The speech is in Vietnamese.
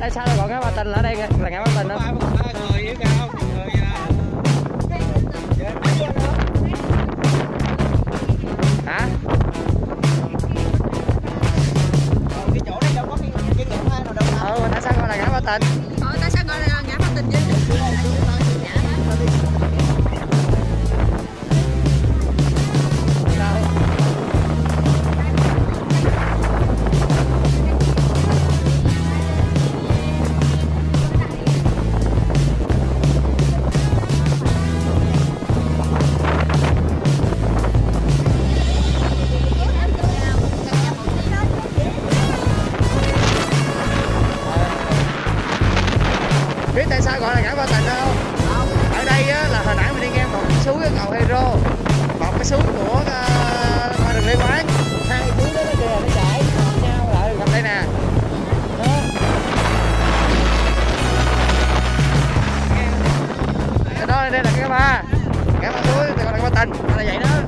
tại sao lại gọi ngã Ba Tình ở đây là ngã Ba Tình đó? Hả? Cái chỗ đây đâu có cái ngã ba nào đâu. Tại sao gọi là ngã Ba Tình? Tại sao gọi là ngã Ba Tình chứ? Biết tại sao gọi là ngã Ba Tình không? Ở đây á, là hồi nãy mình đi ngang một cái suối cầu Hero, một cái suối của qua đường Lê Quán, hai suối đó kìa nó chảy nhau lại gặp đây nè. Đó, đây là cái ngã ba suối, còn là ngã Ba Tình là vậy đó.